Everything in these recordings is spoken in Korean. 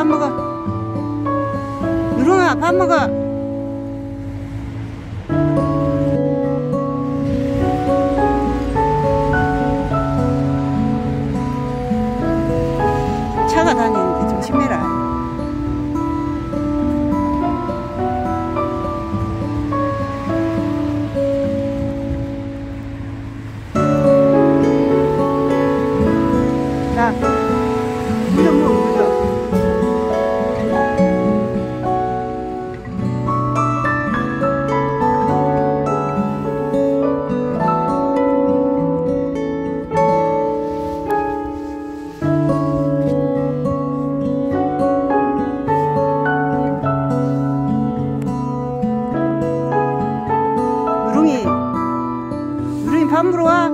밥 먹어. 누룽아, 밥 먹어. 차가 다니는데 조심해라. 자, 물도 먹어, 물도. 누룽이 밥 먹으러 와.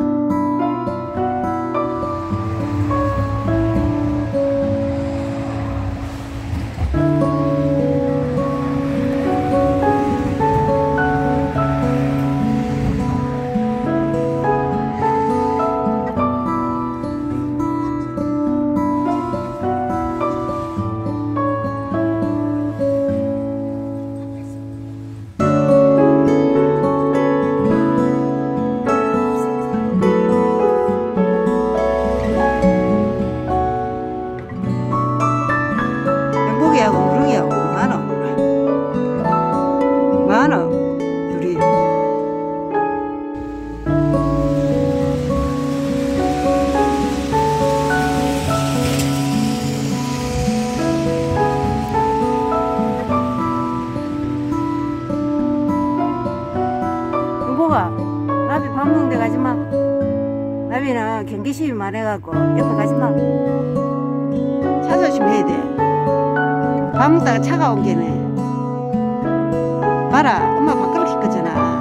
영복이하고 누룽이하고 많아 둘이. 영복아, 나비 밥 먹는 데 가지마. 나비는 경계심이 많아갖고 옆에 가지마. 차 조심해야 돼. 밥 먹다가 차가 온 게네. 봐라, 엄마 밥그릇 씻었잖아.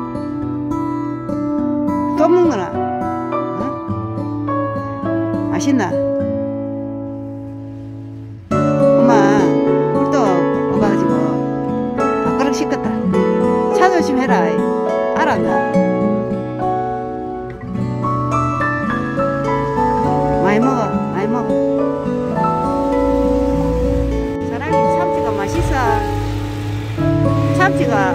또 먹노라. 어? 맛있나? 엄마 물도 오가지고 밥그릇 씻었다. 차 조심해라. 알았나? 많이 먹어, 많이 먹어. 참치가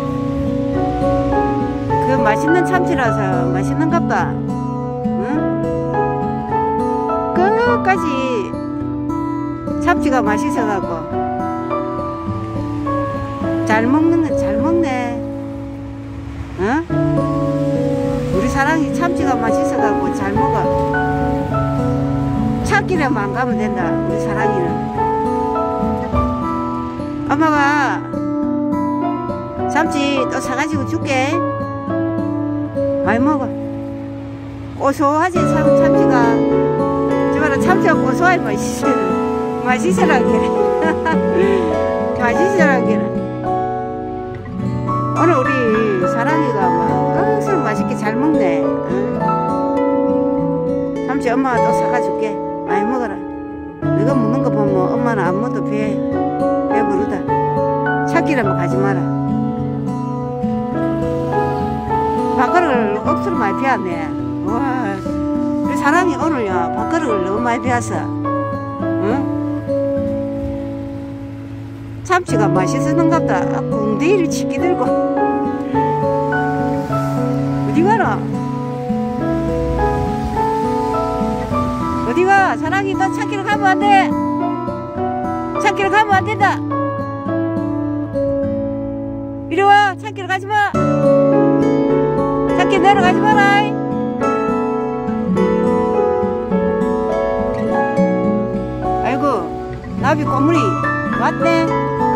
그 맛있는 참치라서 맛있는갑다. 응? 끝까지 참치가 맛있어갖고 잘 먹네. 응? 우리 사랑이 참치가 맛있어갖고 잘 먹어. 찾기로만 가면 된다. 우리 사랑이는. 엄마가 참치 또 사가지고 줄게. 많이 먹어. 고소하지 참치가. 저봐라, 참치가 고소하니 맛있으라 그래. 맛있으라 그래. 오늘 우리 사랑이가 막 술 맛있게 잘 먹네. 응? 참치 엄마가 또 사가줄게. 많이 먹어라. 너가 먹는 거 보면 엄마는 안 먹어도 배부르다. 찾기라면 가지 마라. 밥그릇을 억수로 많이 피웠네. 와, 우리 사랑이 오늘요 밥그릇을 너무 많이 피웠어. 응? 참치가 맛있었는갑다. 궁대이를 치기 들고. 어디 가라? 어디가? 사랑이 너 찾기로 가면 안 돼. 찾기로 가면 안 된다. 이리 와. 찾기로 가지 마. 찾기 내려가지 마라. 아이고, 나비 꼬물이 왔네.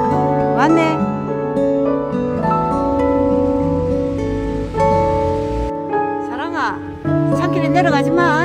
사랑아, 찾기로 내려가지 마.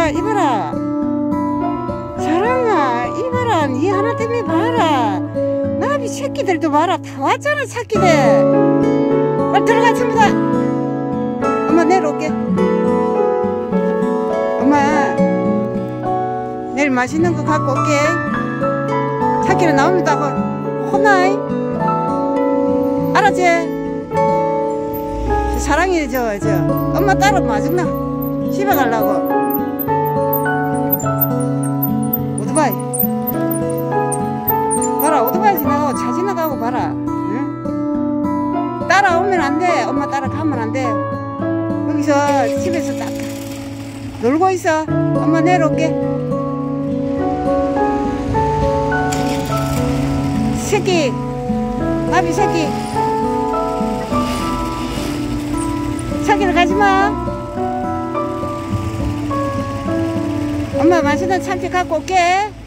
이봐라. 사랑아, 이봐라. 니 하나 때문에 봐라. 나비 새끼들도 봐라. 다 왔잖아, 새끼들. 빨리 들어가, 전부 다. 엄마 내려올게. 엄마 내일 맛있는 거 갖고 올게. 새끼는 나온다고 혼나이. 알았지? 사랑이 저 엄마 따로 맞았나? 집에 가려고. 오토바이 봐라. 오토바이 지나가고 차 지나가고 봐라. 응? 따라오면 안 돼. 엄마 따라가면 안 돼. 여기서 집에서 딱 놀고 있어. 엄마 내려올게. 새끼, 나비 새끼. 새끼를 가지마. 엄마 맛있는 참치 갖고 올게.